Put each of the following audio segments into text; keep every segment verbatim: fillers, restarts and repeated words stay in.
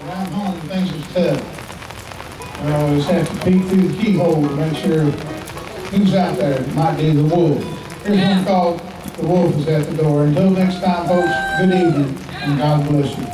I'm home, things are tough. I always have to peek through the keyhole to make sure who's out there. It might be the wolf. Here's one called The Wolf Is at the Door. Until next time, folks, good evening, and God bless you.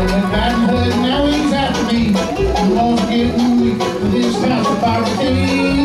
Now he's after me. I'm gonna get weak with his house of poverty.